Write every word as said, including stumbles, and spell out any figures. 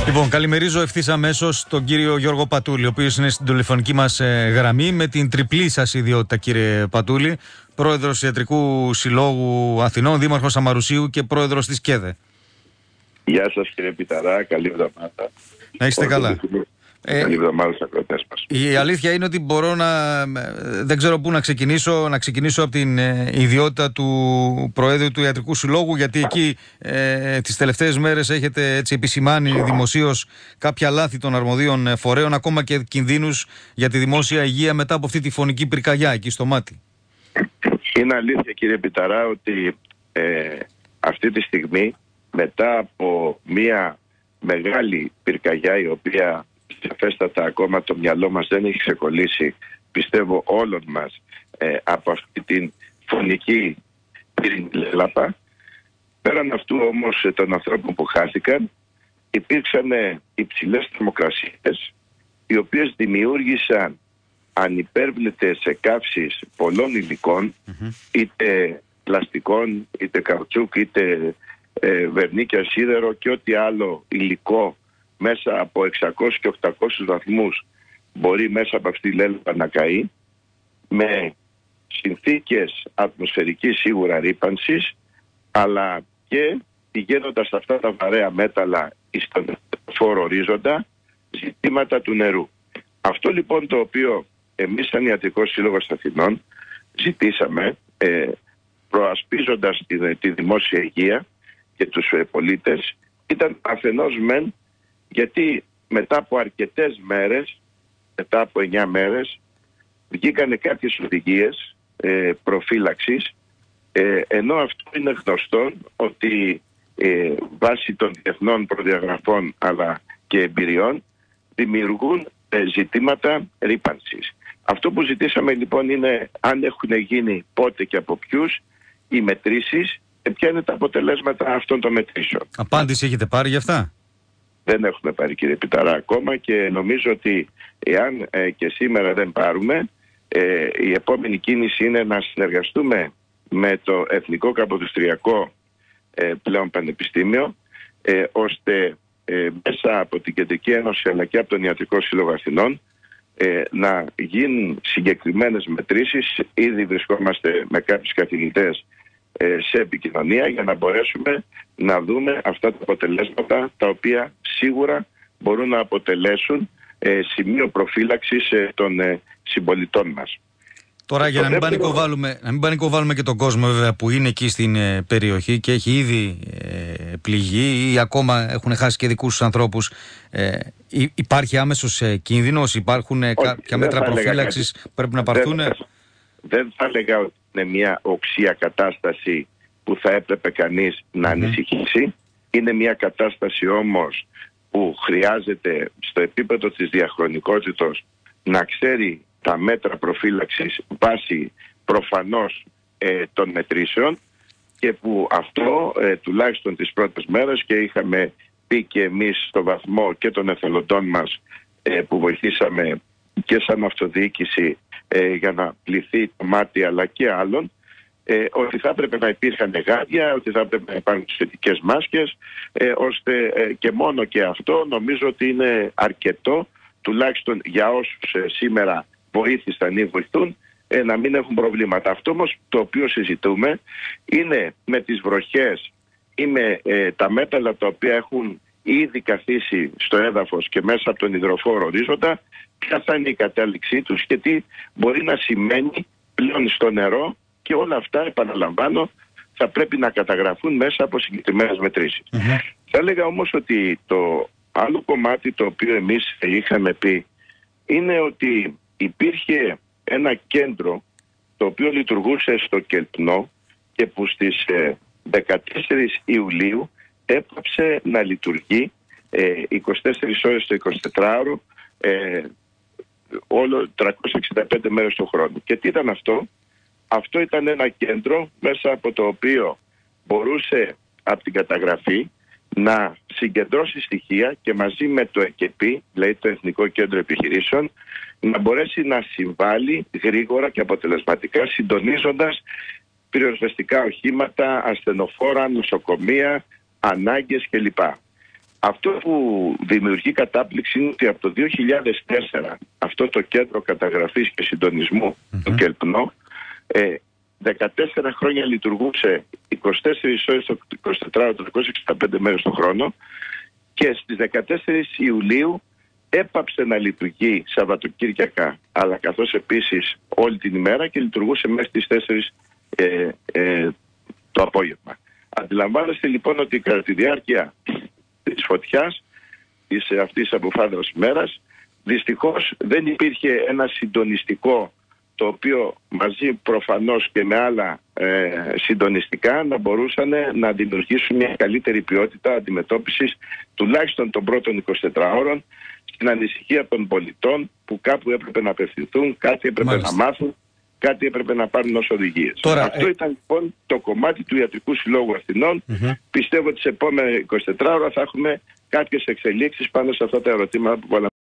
Λοιπόν, καλημερίζω ευθύς αμέσως τον κύριο Γιώργο Πατούλη, ο οποίος είναι στην τηλεφωνική μας ε, γραμμή με την τριπλή σας ιδιότητα, κύριε Πατούλη, πρόεδρος Ιατρικού Συλλόγου Αθηνών, δήμαρχος Αμαρουσίου και πρόεδρος της ΚΕΔΕ. Γεια σας, κύριε Πιταρά, καλή εβδομάδα. Να είστε καλά. Ε, καλή εβδομάδα στους ακροατές μας. Η αλήθεια είναι ότι μπορώ να... δεν ξέρω πού να ξεκινήσω. Να ξεκινήσω από την ε, ιδιότητα του Προέδρου του Ιατρικού Συλλόγου, γιατί εκεί ε, τις τελευταίες μέρες έχετε έτσι επισημάνει δημοσίως κάποια λάθη των αρμοδίων φορέων, ακόμα και κινδύνους για τη δημόσια υγεία μετά από αυτή τη φωνική πυρκαγιά εκεί στο μάτι. Είναι αλήθεια, κύριε Πιταρά, ότι ε, αυτή τη στιγμή, μετά από μια μεγάλη πυρκαγιά, η οποία σαφέστατα ακόμα το μυαλό μας δεν έχει ξεκολλήσει, πιστεύω όλων μας, ε, από αυτή την φωνική πυρηνική, πέραν αυτού όμως των ανθρώπων που χάθηκαν, υπήρξαν υψηλές θερμοκρασίες, οι οποίες δημιούργησαν ανυπέρβλητες εκκαύσεις πολλών υλικών, mm-hmm. είτε πλαστικών, είτε καουτσούκ, είτε ε, βερνίκια, σίδερο και ό,τι άλλο υλικό μέσα από εξακόσιους και οκτακόσιους βαθμούς μπορεί μέσα από αυτή τη λέλαπα να καεί, με συνθήκες ατμοσφαιρικής σίγουρα ρύπανσης, αλλά και πηγαίνοντας αυτά τα βαρέα μέταλλα στον φόρο ορίζοντα, ζητήματα του νερού. Αυτό λοιπόν το οποίο εμείς σαν Ιατρικός Σύλλογος Αθηνών ζητήσαμε, ε, προασπίζοντας τη, τη δημόσια υγεία και τους ε, πολίτες, ήταν αφενός μεν, γιατί μετά από αρκετές μέρες, μετά από εννιά μέρες, βγήκανε κάποιες οδηγίες ε, προφύλαξης, ε, ενώ αυτό είναι γνωστό ότι ε, βάσει των διεθνών προδιαγραφών αλλά και εμπειριών δημιουργούν ε, ζητήματα ρύπανσης. Αυτό που ζητήσαμε λοιπόν είναι αν έχουν γίνει πότε και από ποιους οι μετρήσεις και ποια είναι τα αποτελέσματα αυτών των μετρήσεων. Απάντηση έχετε πάρει γι' αυτά? Δεν έχουμε πάρει, κύριε Πιταρά, ακόμα, και νομίζω ότι εάν ε, και σήμερα δεν πάρουμε, ε, η επόμενη κίνηση είναι να συνεργαστούμε με το Εθνικό Καποδιστριακό ε, πλέον Πανεπιστήμιο, ε, ώστε ε, μέσα από την Κεντρική Ένωση αλλά και από τον Ιατρικό Σύλλογο Αθηνών ε, να γίνουν συγκεκριμένες μετρήσεις. Ήδη βρισκόμαστε με κάποιους καθηγητές σε επικοινωνία για να μπορέσουμε να δούμε αυτά τα αποτελέσματα, τα οποία σίγουρα μπορούν να αποτελέσουν ε, σημείο προφύλαξης ε, των ε, συμπολιτών μας. Τώρα για να μην, δεύτερο... πανικοβάλουμε, να μην πανικοβάλουμε και τον κόσμο βέβαια που είναι εκεί στην ε, περιοχή και έχει ήδη ε, πληγεί ή ακόμα έχουν χάσει και δικούς τους ανθρώπους, ε, υπάρχει άμεσος ε, κίνδυνος, υπάρχουν ε, κάποια μέτρα προφύλαξης που πρέπει να πάρθουν? Δεν, δεν θα έλεγα ότι είναι μια οξία κατάσταση που θα έπρεπε κανείς να mm-hmm. ανησυχήσει. Είναι μια κατάσταση όμως που χρειάζεται στο επίπεδο της διαχρονικότητας να ξέρει τα μέτρα προφύλαξης βάσει προφανώς ε, των μετρήσεων, και που αυτό ε, τουλάχιστον τις πρώτες μέρες, και είχαμε πει και εμείς στο βαθμό και των εθελοντών μας ε, που βοηθήσαμε και σαν αυτοδιοίκηση ε, για να πληθεί το μάτι αλλά και άλλων, ε, ότι θα έπρεπε να υπήρχαν γάντια, ότι θα έπρεπε να υπάρχουν σχετικές μάσκες, ε, ώστε ε, και μόνο και αυτό νομίζω ότι είναι αρκετό, τουλάχιστον για όσους ε, σήμερα βοήθησαν ή βοηθούν, ε, να μην έχουν προβλήματα. Αυτό όμως το οποίο συζητούμε είναι με τις βροχές ή με ε, τα μέταλλα τα οποία έχουν ήδη καθίσει στο έδαφος και μέσα από τον υδροφόρο ορίζοντα, ποια θα είναι η κατάληξή τους και τι μπορεί να σημαίνει πλέον στο νερό, και όλα αυτά, επαναλαμβάνω, θα πρέπει να καταγραφούν μέσα από συγκεκριμένες μετρήσεις. Mm-hmm. Θα έλεγα όμως ότι το άλλο κομμάτι το οποίο εμείς είχαμε πει είναι ότι υπήρχε ένα κέντρο το οποίο λειτουργούσε στο Κελπνό και που στις δεκατέσσερις Ιουλίου έπαψε να λειτουργεί ε, είκοσι τέσσερις ώρες το εικοσιτετράωρο, ε, όλο τριακόσιες εξήντα πέντε μέρες το χρόνο. Και τι ήταν αυτό? Αυτό ήταν ένα κέντρο μέσα από το οποίο μπορούσε από την καταγραφή να συγκεντρώσει στοιχεία και μαζί με το ΕΚΕΠΗ, δηλαδή το Εθνικό Κέντρο Επιχειρήσεων, να μπορέσει να συμβάλλει γρήγορα και αποτελεσματικά, συντονίζοντας πυροσβεστικά οχήματα, ασθενοφόρα, νοσοκομεία, ανάγκες κλπ. Αυτό που δημιουργεί κατάπληξη είναι ότι από το δύο χιλιάδες τέσσερα αυτό το κέντρο καταγραφής και συντονισμού mm-hmm. του ΚΕΛΠΝΟ ε, δεκατέσσερα χρόνια λειτουργούσε είκοσι τέσσερις ώρες το εικοσιτετράωρο, τριακόσιες εξήντα πέντε μέρες το χρόνο, και στις δεκατέσσερις Ιουλίου έπαψε να λειτουργεί Σαββατοκύριακα, αλλά καθώς επίσης όλη την ημέρα, και λειτουργούσε μέχρι τις τέσσερις ε, ε, το απόγευμα. Αντιλαμβάνεστε λοιπόν ότι κατά τη διάρκεια της φωτιάς, της αυτής αποφάδρας ημέρας, δυστυχώς δεν υπήρχε ένα συντονιστικό, το οποίο μαζί προφανώς και με άλλα ε, συντονιστικά να μπορούσαν να δημιουργήσουν μια καλύτερη ποιότητα αντιμετώπισης τουλάχιστον των πρώτων εικοσιτετράωρων στην ανησυχία των πολιτών, που κάπου έπρεπε να απευθυνθούν, κάτι έπρεπε Μάλιστα. να μάθουν, κάτι έπρεπε να πάρουν ως οδηγίες. Τώρα, Αυτό ε... ήταν λοιπόν το κομμάτι του Ιατρικού Συλλόγου Αθηνών. Mm-hmm. Πιστεύω ότι σε επόμενα εικοσιτετράωρα θα έχουμε κάποιες εξελίξεις πάνω σε αυτά τα ερωτήματα που